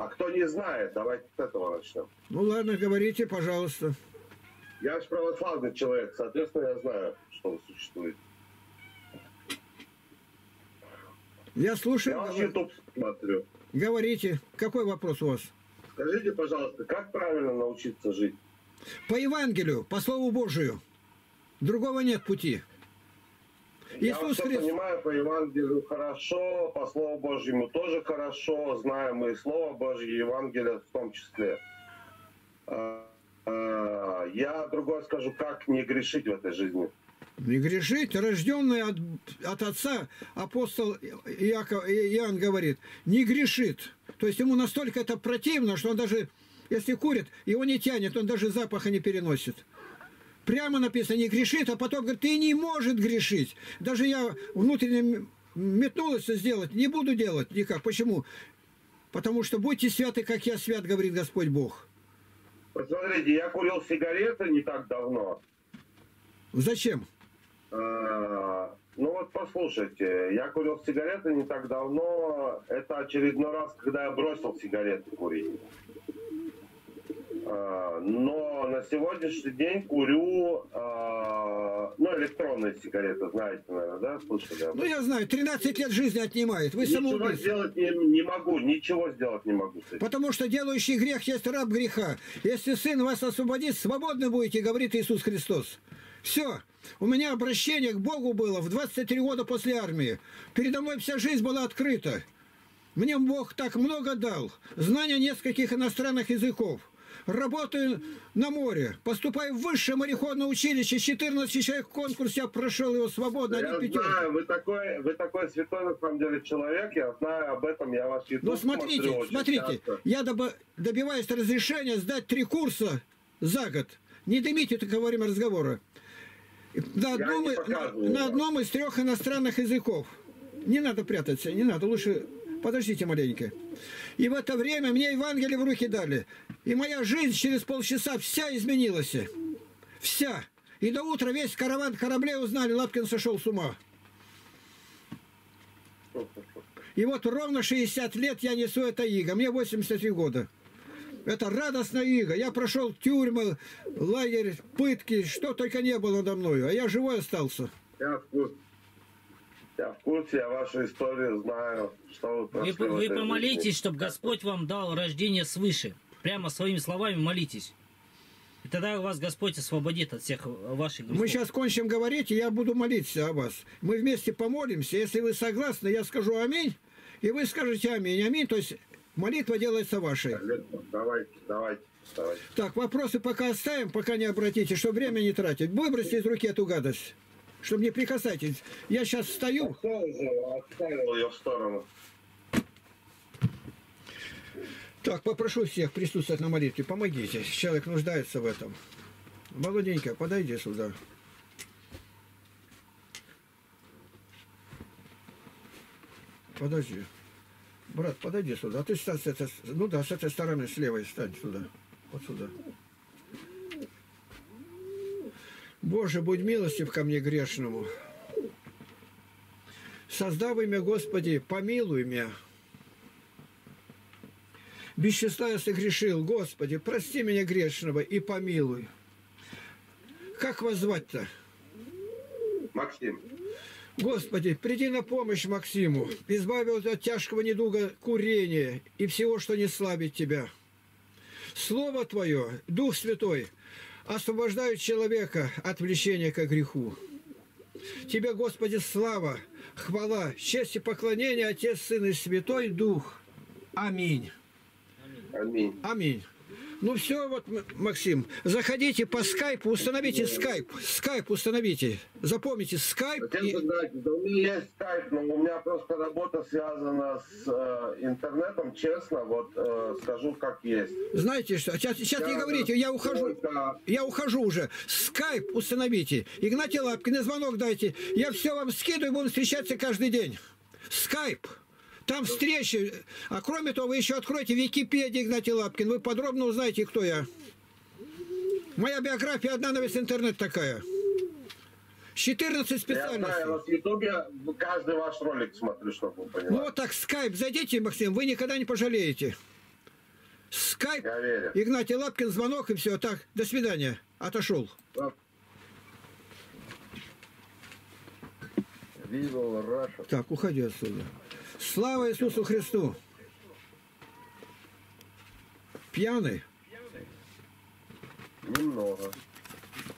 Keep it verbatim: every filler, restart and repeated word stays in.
А кто не знает, давайте с этого начнем. Ну ладно, говорите, пожалуйста. Я же православный человек, соответственно, я знаю, что существует. Я слушаю. Я ваш YouTube смотрю. Говорите, какой вопрос у вас? Скажите, пожалуйста, как правильно научиться жить? По Евангелию, по Слову Божию. Другого нет пути. Я Иисус все Христос... понимаю, по Евангелию хорошо, по Слову Божьему тоже хорошо, знаем мы и Слово Божье, и Евангелие в том числе. Я другое скажу, как не грешить в этой жизни. Не грешить, рожденный от, от отца, апостол Иаков, Иоанн говорит, не грешит. То есть ему настолько это противно, что он даже, если курит, его не тянет, он даже запаха не переносит. Прямо написано, не грешит, а потом говорит, ты не может грешить. Даже я внутренне метнулась сделать, не буду делать никак. Почему? Потому что будьте святы, как я свят, говорит Господь Бог. Посмотрите, я курил сигареты не так давно. Зачем? А, ну вот послушайте, я курил сигареты не так давно. Это очередной раз, когда я бросил сигареты курить. А, но на сегодняшний день курю, а, ну, электронные сигареты, знаете, наверное, да, слышали? Ну, я знаю, тринадцать лет жизни отнимает. Вы ничего самоубийца. сделать не, не могу, ничего сделать не могу. Потому что делающий грех есть раб греха. Если Сын вас освободит, свободны будете, говорит Иисус Христос. Все. У меня обращение к Богу было в двадцать три года после армии. Передо мной вся жизнь была открыта. Мне Бог так много дал. Знания нескольких иностранных языков. Работаю на море. Поступаю в высшее мореходное училище. четырнадцать человек в конкурсе. Я прошел его свободно. Я знаю, вы такой, вы такой святой, на самом деле, человек. Я знаю об этом. Я ваш YouTube Ну, смотрите, смотрю смотрите. часто. Я добиваюсь разрешения сдать три курса за год. Не дымите только во время разговора. На одном, на, на одном из трех иностранных языков. Не надо прятаться, не надо. Лучше подождите маленько. И в это время мне Евангелие в руки дали. И моя жизнь через полчаса вся изменилась. Вся. И до утра весь караван кораблей узнали, Лапкин сошел с ума. И вот ровно шестьдесят лет я несу это иго. Мне восемьдесят три года. Это радостная иго. Я прошел тюрьмы, лагерь, пытки, что только не было надо мною. А я живой остался. Я в курсе. Я в курсе, я вашу историю знаю. Что вы, вы, вы помолитесь, чтобы Господь вам дал рождение свыше. Прямо своими словами молитесь. И тогда вас Господь освободит от всех ваших грехов. Мы сейчас кончим говорить, и я буду молиться о вас. Мы вместе помолимся. Если вы согласны, я скажу аминь, и вы скажете аминь. Аминь, то есть молитва делается вашей. Давайте, давайте, давайте. Так, вопросы пока оставим, пока не обратите, чтобы время не тратить. Выбросьте из руки эту гадость, чтобы не прикасайтесь. Я сейчас встаю. Отставил ее в сторону. Так, попрошу всех присутствовать на молитве. Помогите, человек нуждается в этом. Володенька, подойди сюда. Подожди. Брат, подойди сюда. А ты стань с этой, ну да, с этой стороны, с левой стань сюда. Вот сюда. Боже, будь милостив ко мне грешному. Создав имя Господи, помилуй меня. Без числа я согрешил, Господи, прости меня грешного и помилуй. Как вас звать-то? Максим. Господи, приди на помощь Максиму, избави его от тяжкого недуга курения и всего, что не слабит тебя. Слово Твое, Дух Святой, освобождают человека от влечения к греху. Тебе, Господи, слава, хвала, честь и поклонение, Отец, Сын и Святой Дух. Аминь. Аминь. Аминь. Ну все, вот, Максим, заходите по скайпу, установите скайп. Скайп установите. Запомните, скайп. Хотел И... сказать, да, у меня есть скайп, но у меня просто работа связана с э, интернетом, честно, вот э, скажу как есть. Знаете что, сейчас, сейчас не говорите, я ухожу. Только... Я ухожу уже. Скайп установите. Игнатий Лапкин, на звонок дайте. Я все вам скидываю, будем встречаться каждый день. Скайп. Там встречи. А кроме того, вы еще откроете Википедию, Игнатий Лапкин. Вы подробно узнаете, кто я. Моя биография одна на весь интернет такая. четырнадцать специальностей. Я знаю, я в Ютубе каждый ваш ролик смотрю, чтобы вы понимали. Ну вот так, скайп. Зайдите, Максим, вы никогда не пожалеете. Скайп, Я верю. Игнатий Лапкин, звонок и все. Так, до свидания. Отошел. Viva Russia. Так, уходи отсюда. Слава Иисусу Христу. Пьяный? Немного.